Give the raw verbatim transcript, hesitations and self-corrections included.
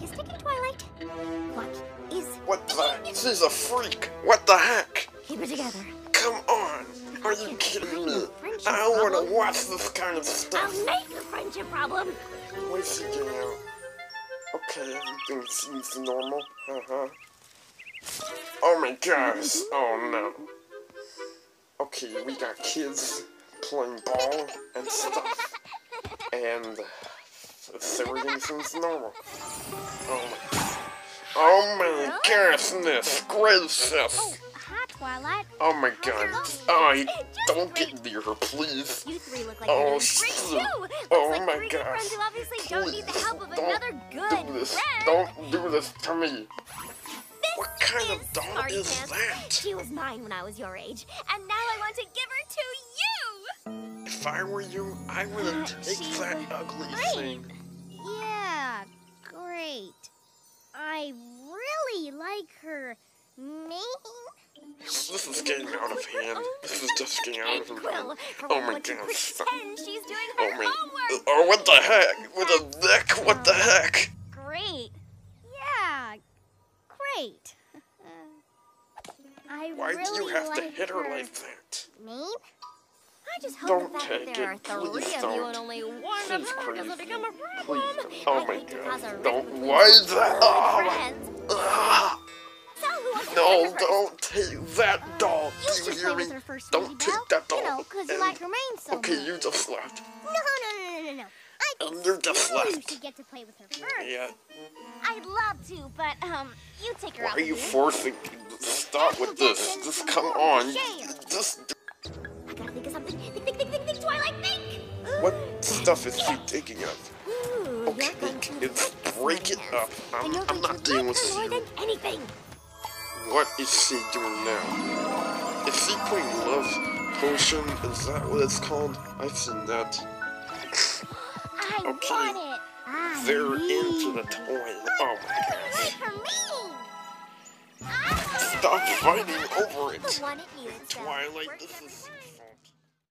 is ticking, Twilight. What is... What the? She's a freak. What the heck? Keep it together. Come on. Are you kidding me? I don't want to watch this kind of stuff. I'll make a friendship problem. Where's she getting out? Okay, everything seems normal. Uh-huh. Oh my gosh. Oh no. Okay, we got kids playing ball and stuff. And everything seems normal. Oh my. Oh my goodness gracious. Oh, hi, Twilight. Oh my god. Oh, don't get near her, please. You three look like Oh, you're doing shit. great too. Looks Oh like my three good gosh. friends who obviously don't need the Please, help of don't another good do this. friend. Don't do this to me. This What kind is of doll Smarty is Pants. that? She was mine when I was your age, and now I want to give her to you. If I were you, I wouldn't Uh, take she's that a ugly great. thing. Yeah, great. I really like her name. This is getting out of hand. This is just getting out of hand. Quill, for Oh my what you god. pretend she's doing Oh her my. homework. Oh, what the heck? With a neck? What the heck? Great. Yeah, great. I Why really do you have to like hit her like that? Name? I just hope Don't the fact take that there are it. three Please of you don't. and only one She's of her crazy. doesn't become a Please problem. don't. Oh I my hate to cause a god. rift Don't. between Why is two that? good Oh my. friends. Ugh. So who wants to No, play with her don't take that doll. You Do should you play hear me? with her first, Don't Sweetie take Belle. that doll. You know, because you And- like her name so Okay, much. you just left. No, no, no, no, no, no. I think And you're just you left. should get to play with her first. Yeah. I'd love to, but um, you take her Why out are with you you. forcing me? Stop with this. Just come on. Just. I gotta think of something. Think, think, think, think, think, Twilight, think! What stuff is she thinking of? Ooh, Okay, you're going to it's like break it Smarty up. Pants, I'm, and you're I'm going not to dealing like with her more you. than anything. What is she doing now? Is she putting love potion? Is that what it's called? I've seen that. I Okay. want it. I They're need into the toy. Oh my gosh. Good for me. Stop fighting over The it. one it needed. so Twilight, work this every is